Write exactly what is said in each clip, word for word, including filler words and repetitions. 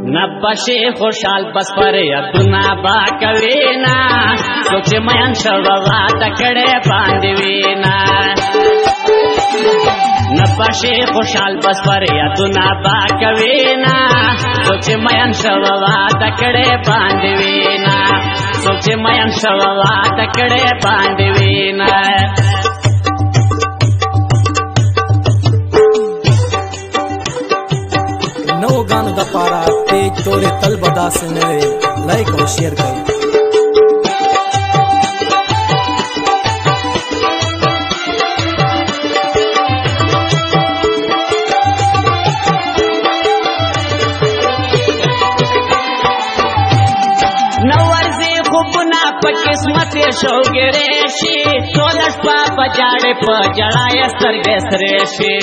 نبشی خوشحال بس پر یدنا با کوینا سوچ مین شوا تکڑے باندوینا نبشی خوشحال بس پر یدنا با کوینا سوچ مین شوا تکڑے باندوینا سوچ مین شوا تکڑے باندوینا نو گانو دا پارا پیج توڑے تل بدا سے نوے لائک اور شیئر کریں قسمت شوگرے شی سولش پا بجاڑے پا جڑائے سرگے سریشی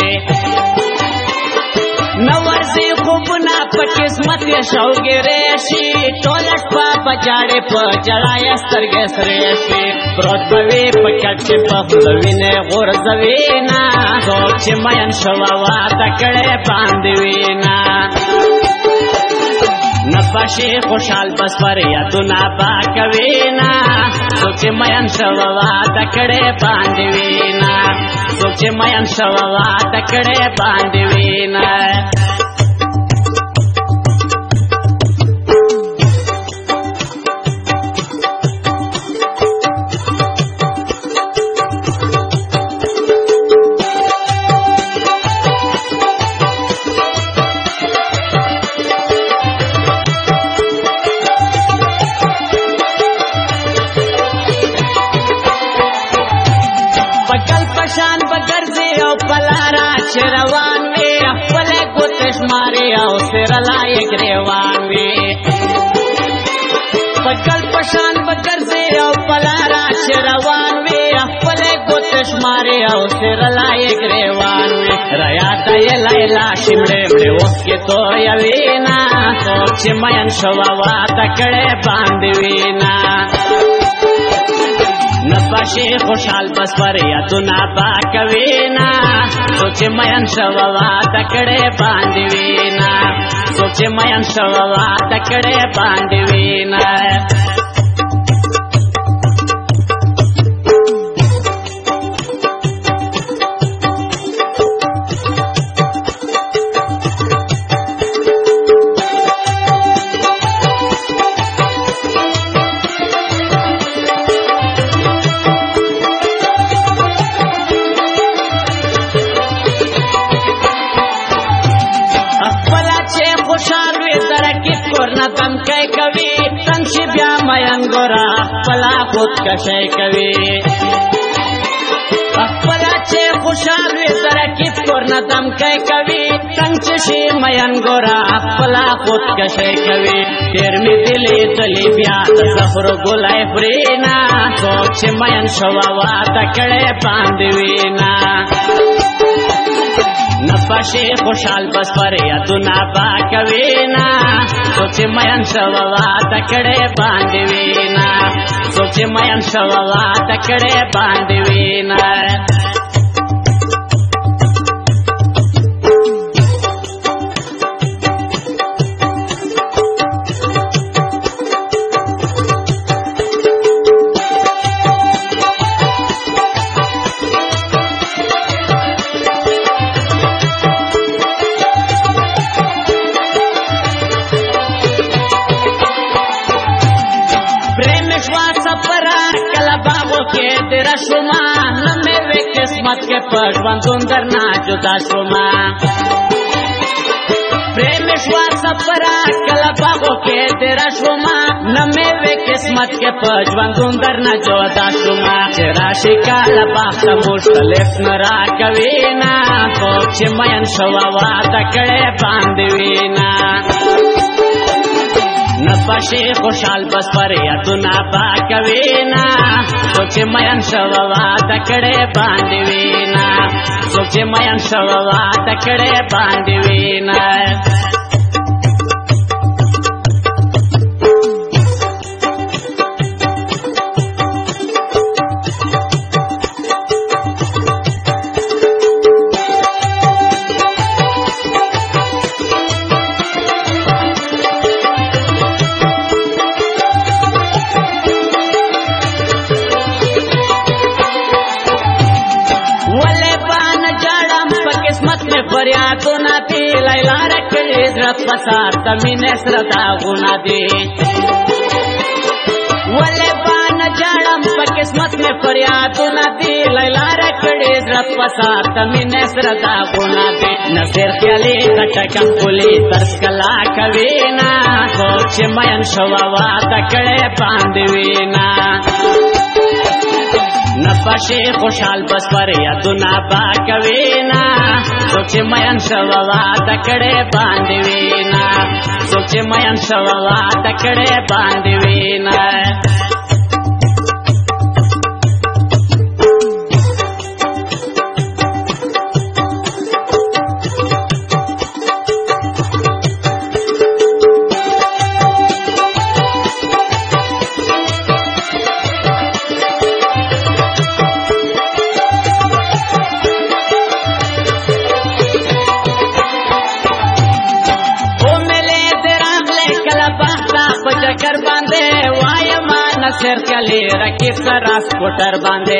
نورزی خوبنا پا قسمت شوگرے شی سولش پا بجاڑے پا جڑائے سرگے سریشی پروت بوی پا کچ پا خلوین غرزوینا سوچ مین شواوا تکڑے باندوینا نبشی خوشحال بس پر یدنا با کوینا سوچ مین شوا تکڑے باندوینا سوچ مین شوا تکڑے باندوینا روان وی خپل ګوتش ماري او سر لایق روان وی پکل پشان بګرځي او پلارا روان وی خپل ګوتش ماري او سر لایق روان وی ریا دای لیلا شمړې مړې وکي تو یوینا سوچ مین شوا وا تکړه باندې وینا نبشی خوشحال بس پر یدنا با کوینا سوچ مین شوا تکڑے باندوینا سوچ مین شوا تکڑے باندوینا تم کئی کوي تنشي بیا مین ګورا پلا خود کشي کوي خپل چې خوشحال وي سره کیف کورنا تم کئی کوي تنشي مین ګورا پلا خود کشي کوي تیر می دلی دلی بیا زفر ګلای فرینا سوچ مین شوا وا تکړه باندوینا نبشی خوشحال بس پر یدنا با کوینا سوچ مین شوا تکڑے باندوینا سوچ مین شوا تکڑے باندوینا तेरा शुमा न मेरे किस्मत के पशवन सुंदर ना जुदा शुमा प्रेम श्वास परा कलबागो के तेरा शुमा न मेरे किस्मत के पशवन सुंदर ना जुदा शुमा तेरा शिकाल बाख मुश्तलिफ नरा कवीना सोच मयन शवा तकड़े बांधवीना नबशी खुशहाल बस पर यदुना बा कवीना सोच मयन शवा तकड़े बांधवीना सोच मयन शवा तकड़े बांधवीना پسار تمین سر داغونا دی ولی بان جاڑم پا قسمت میں فریادونا دی لیلا رکڑی زر پسار تمین سر داغونا دی نصیر خیالی خٹکم کلی ترس کلا کوینا سوچ مین شواوا تکڑے باندوینا نفشی خوشحال بس پر یادونا با کوینا سوچ مین شواوا تکڑے باندوینا سوچ مین شواوا تکڑے باندوینا चक्कर बांधे वायमा नसर कले रकीब सरा स्कूटर बांधे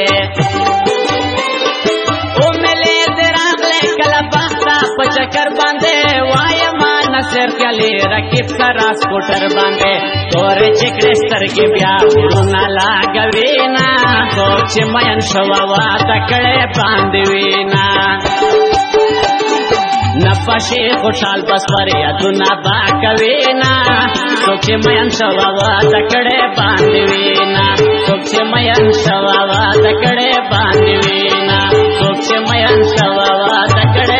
ओ मिले दिरागले कला बख्ता चक्कर बांधे वायमा नसर कले रकीब सरा स्कूटर बांधे तोरे चिकड़े स्तर के ब्या उड़ना लागवीना सोच मयन शवावा तकड़े बांधवीना नफशे खुशाल बस पर यदुना बा कवीना सोच मयन शवावा तकड़े बांधवीना सोच मयन शवावा तकड़े बांधवीना सोच मयन शवावा तकड़े